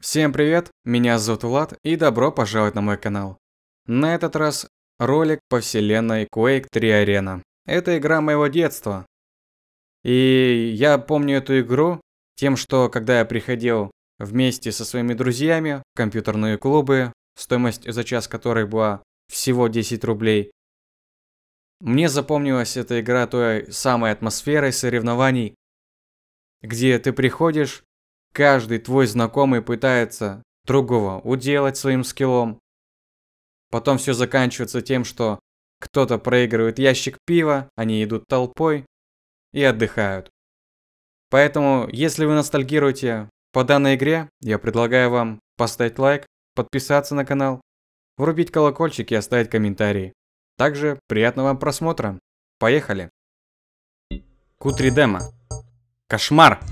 Всем привет, меня зовут Влад и добро пожаловать на мой канал. На этот раз ролик по вселенной Quake 3 Arena. Это игра моего детства. И я помню эту игру тем, что когда я приходил вместе со своими друзьями в компьютерные клубы, стоимость за час которой была всего 10 рублей. Мне запомнилась эта игра той самой атмосферой соревнований, где ты приходишь, каждый твой знакомый пытается другого уделать своим скиллом. Потом все заканчивается тем, что кто-то проигрывает ящик пива, они идут толпой и отдыхают. Поэтому, если вы ностальгируете по данной игре, я предлагаю вам поставить лайк, подписаться на канал, врубить колокольчик и оставить комментарий. Также приятного вам просмотра. Поехали! Q3 демо. Кошмар!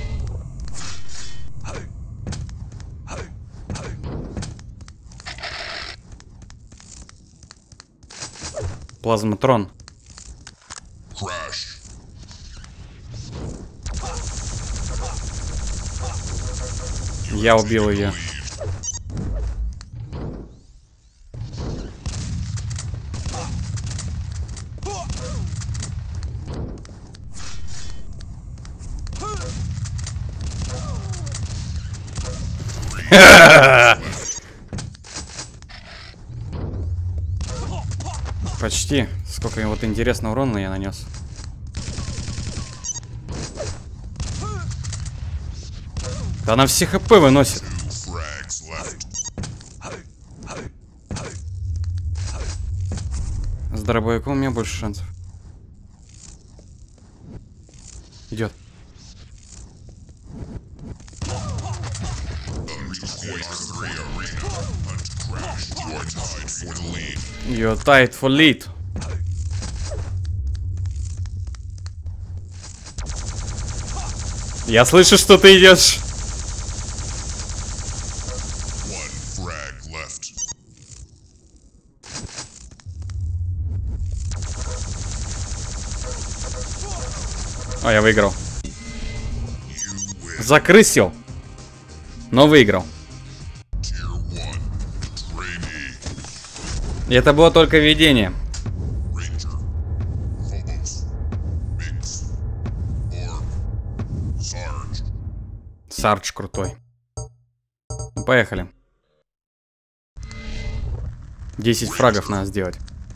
Плазматрон. Я убил ее. Почти. Сколько вот интересного урона я нанес. Да она все хп выносит. С дробовиком у меня больше шансов. Идет. You're tied for lead. Я слышу, что ты идешь. О, я выиграл. Закрысил. Но выиграл. И это было только видение. Сардж крутой. Ну, поехали. 10 фрагов надо сделать.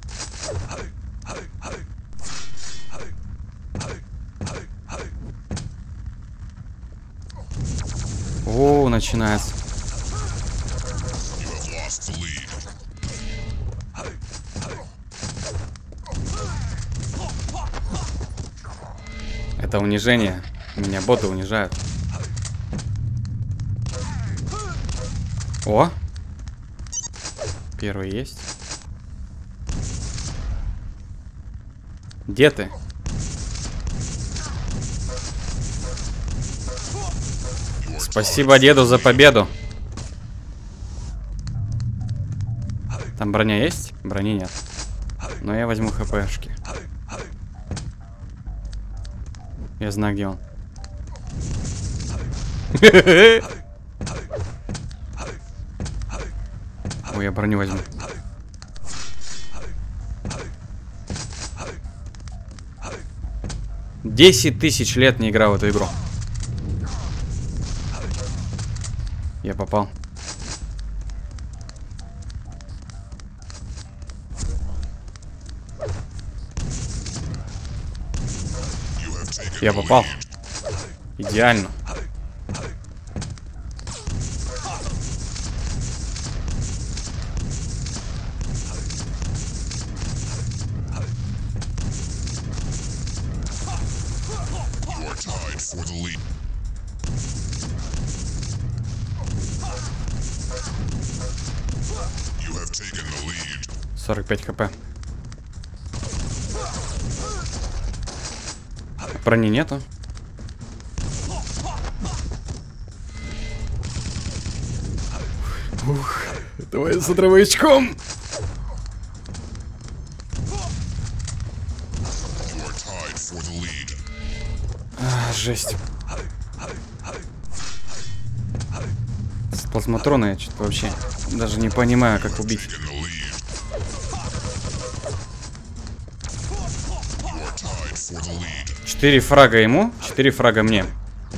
О, начинается. Это унижение. Меня боты унижают. О! Первый есть. Где ты? Спасибо деду за победу. Там броня есть? Брони нет. Но я возьму хпшки. Я знаю, где он. Ой, я броню возьму. Десять тысяч лет не играл в эту игру. Я попал. Я попал. Идеально. For the lead. 45 хп. Брони нету. Ух, давай с дробовичком. Жесть. Плазматрона я что-то вообще даже не понимаю, как убить. 4 фрага ему, 4 фрага мне.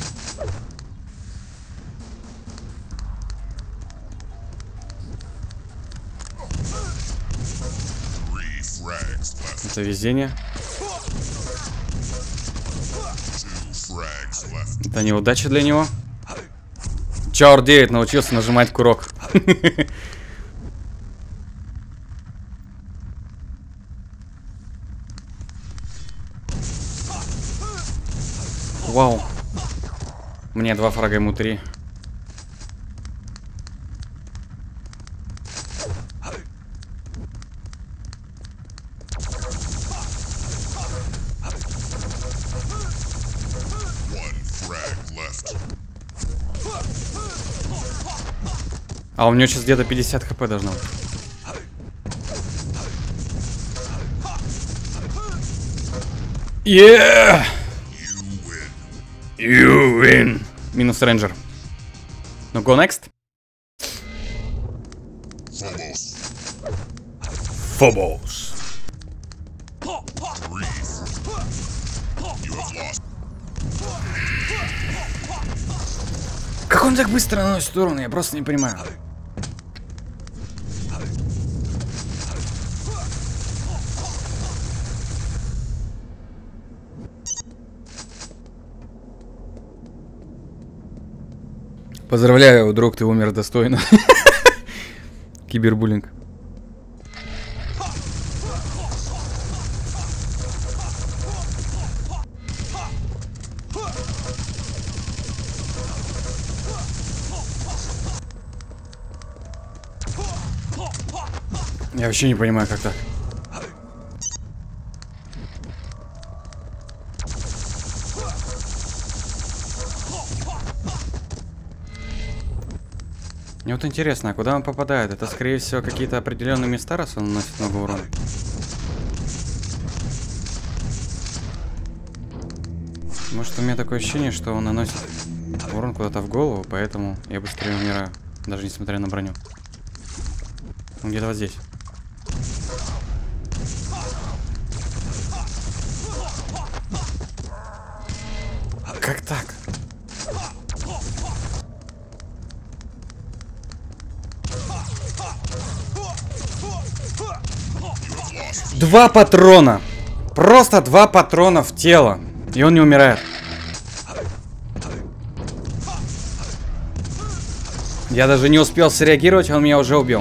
Это везение. Это неудача для него. Чаур 9 научился нажимать курок. Вау. Мне 2 фрага, ему 3. А у него сейчас где-то 50 хп должно быть. Yeah! You win. Минус рейнджер. Ну, go next. Phobos. Как он так быстро наносит урон, я просто не понимаю. Поздравляю, друг, ты умер достойно. Кибербуллинг. Я вообще не понимаю, как так. Мне вот интересно, а куда он попадает? Это, скорее всего, какие-то определенные места, раз он наносит много урона. Может, у меня такое ощущение, что он наносит урон куда-то в голову, поэтому я быстрее умираю, даже несмотря на броню. Он где-то вот здесь. Как так? Два патрона. Просто 2 патрона в тело. И он не умирает. Я даже не успел среагировать, он меня уже убил.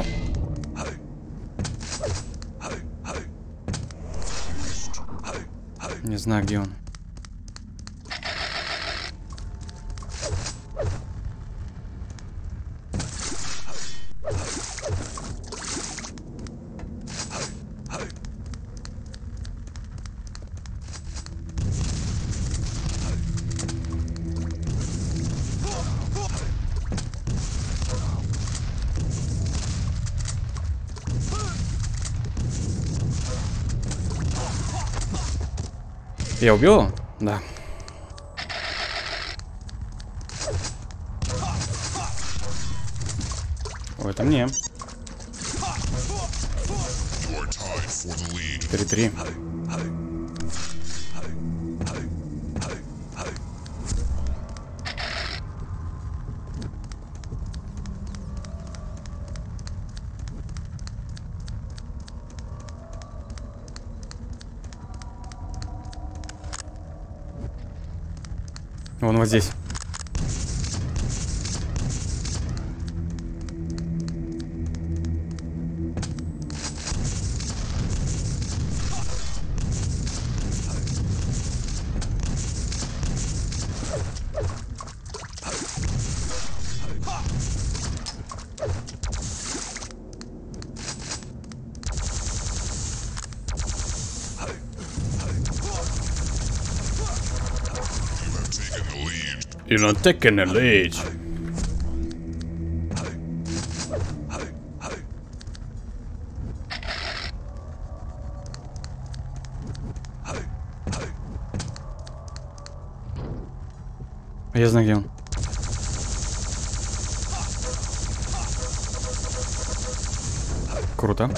Не знаю, где он. Я убил его? Да. О, это мне. 4-3. Вон вот здесь. You're not taking a lead. Я знаю, где он. Круто.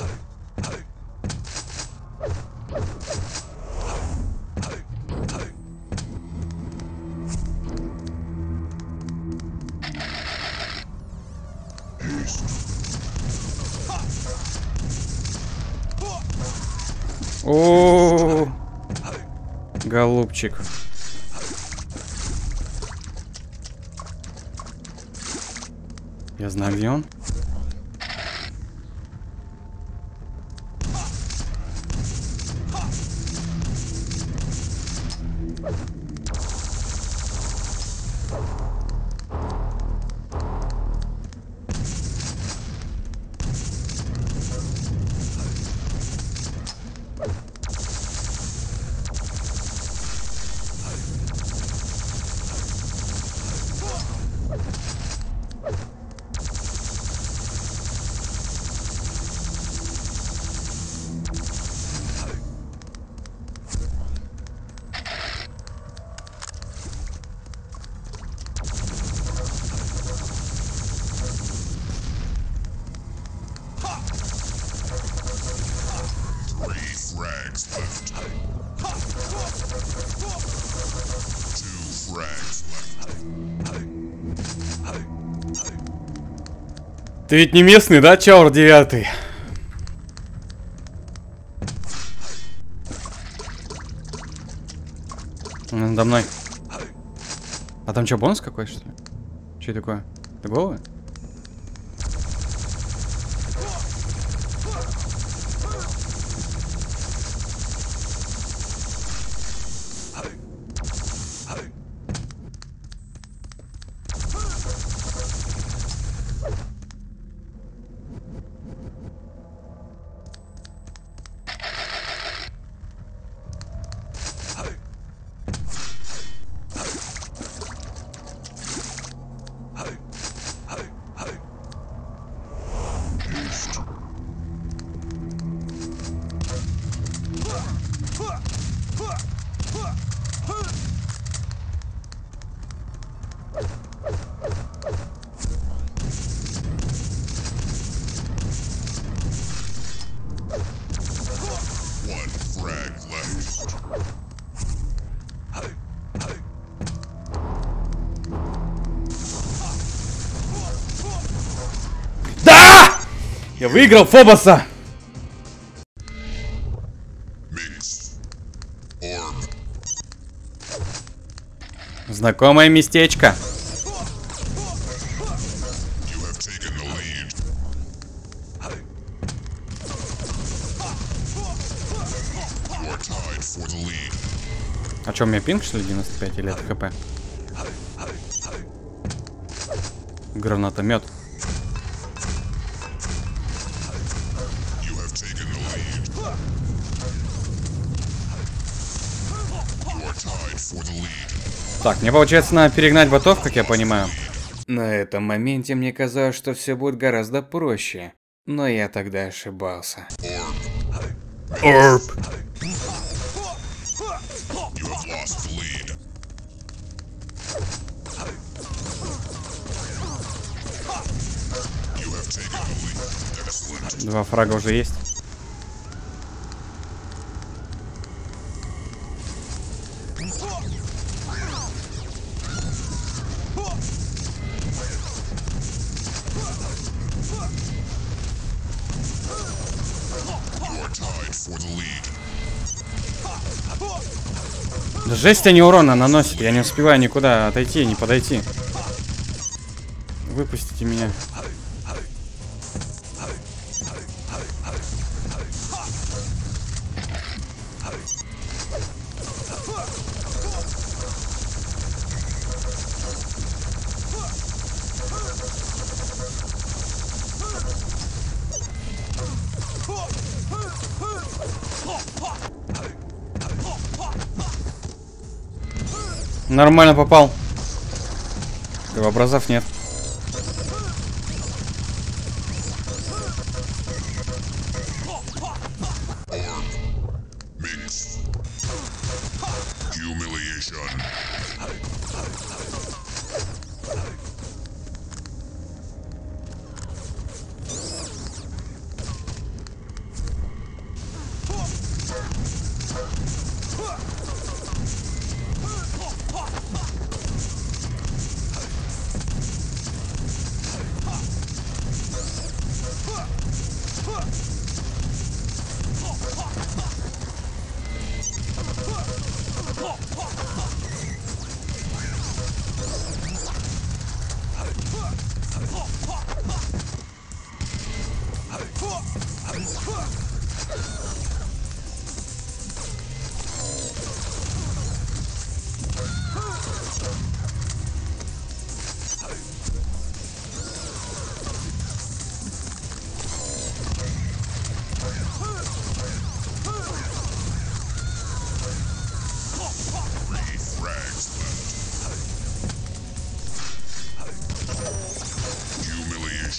О, голубчик. Я знаю, где он. Ты ведь не местный, да, Чаур 9? Он надо мной. А там что, бонус какой, что ли? Что это такое? Это головы? Да! Я выиграл Фобоса! Знакомое местечко. А чё, у меня пинг, что ли, 95 или это хп? Гранатомет. Так, мне получается надо перегнать ботов, как я понимаю. На этом моменте мне казалось, что все будет гораздо проще. Но я тогда ошибался. Орб. Два фрага уже есть. Жесть, они урона наносят. Я не успеваю никуда отойти, не подойти. Выпустите меня. Нормально попал. Кровообразов нет.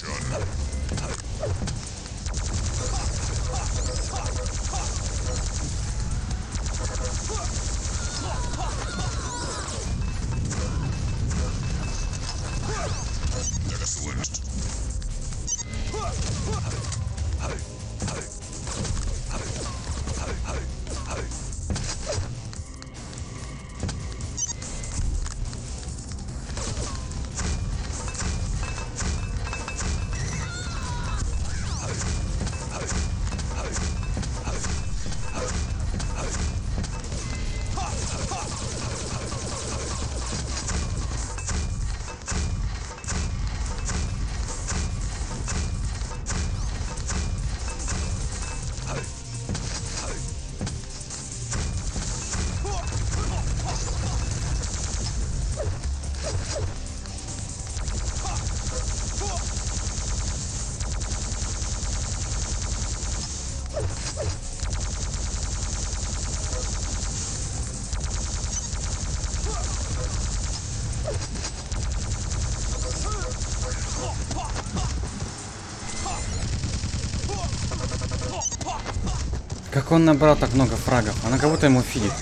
Как он набрал так много фрагов? Она как будто ему фидит.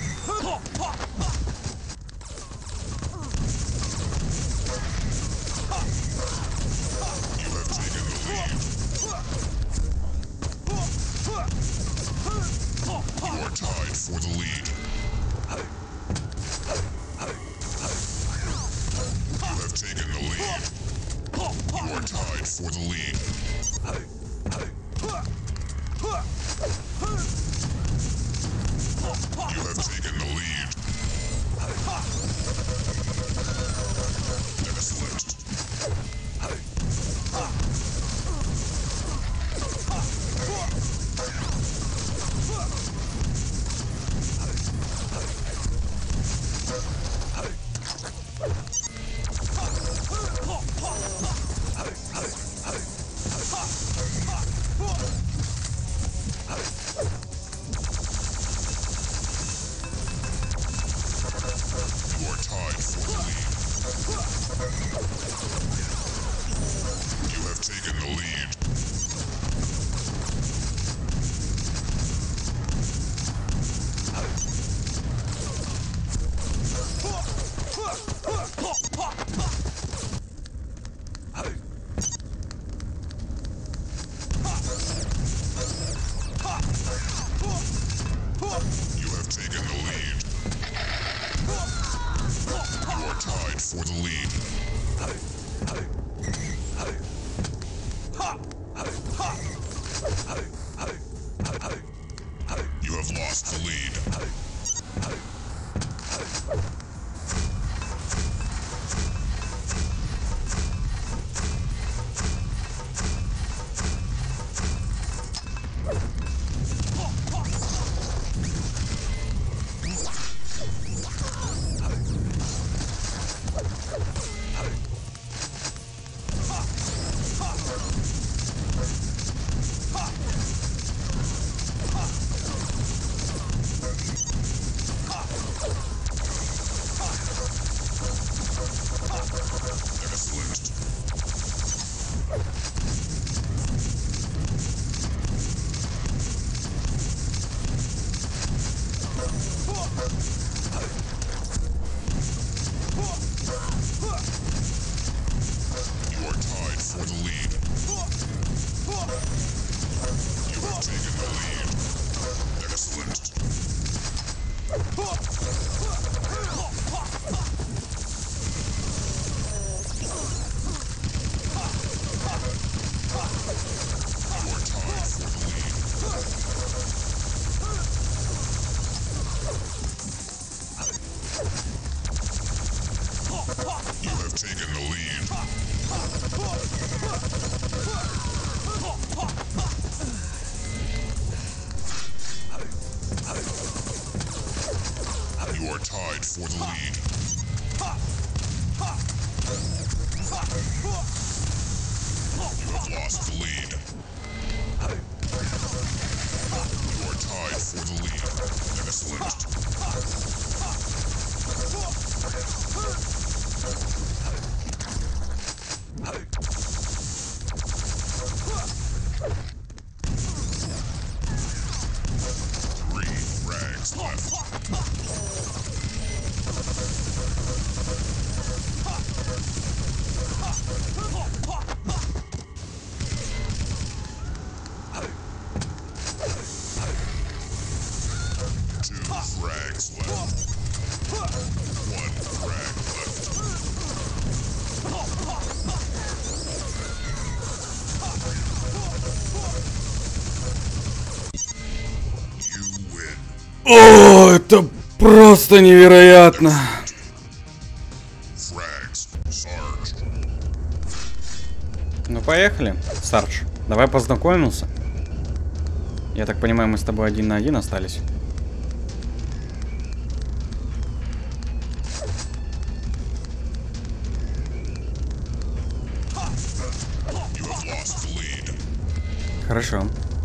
О, это просто невероятно. Ну поехали, Сардж. Давай познакомимся. Я так понимаю, мы с тобой один на один остались. Хорошо.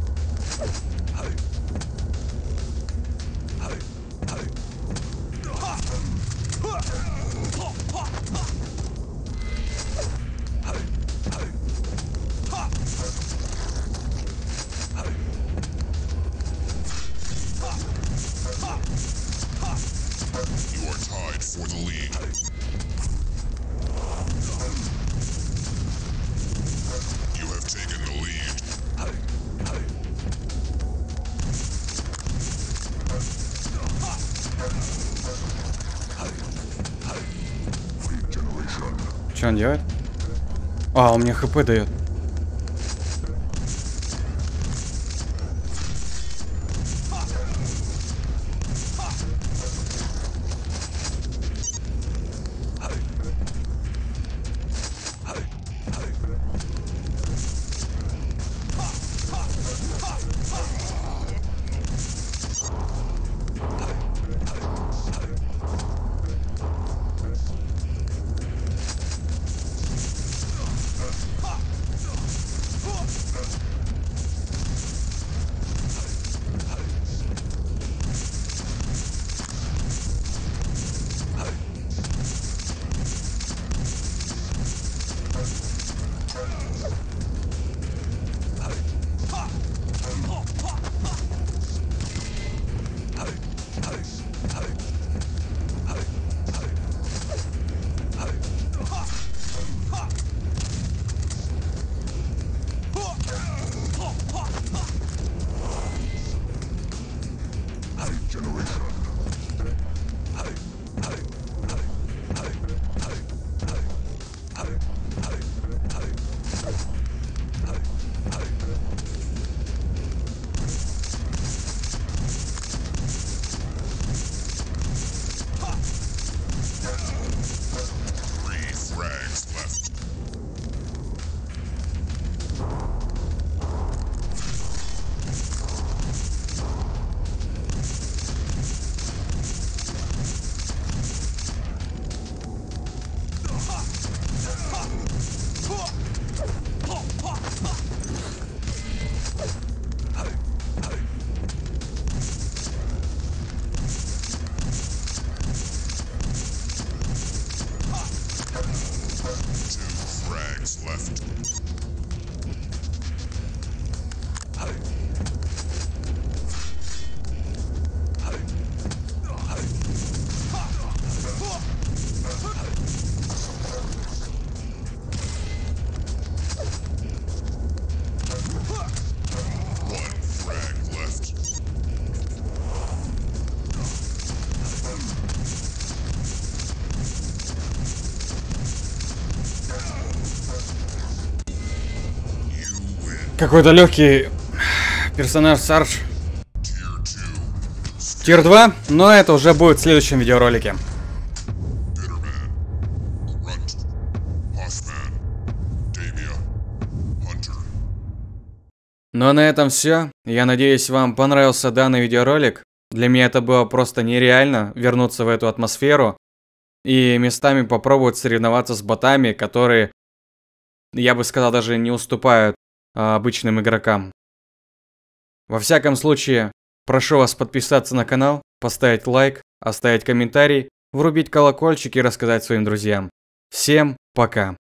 Что он делает? А, он мне хп дает. Какой-то легкий персонаж Сардж. Тир 2, но это уже будет в следующем видеоролике. Ну а на этом все. Я надеюсь, вам понравился данный видеоролик. Для меня это было просто нереально вернуться в эту атмосферу и местами попробовать соревноваться с ботами, которые, я бы сказал, даже не уступают обычным игрокам. Во всяком случае, прошу вас подписаться на канал, поставить лайк, оставить комментарий, врубить колокольчик и рассказать своим друзьям. Всем пока!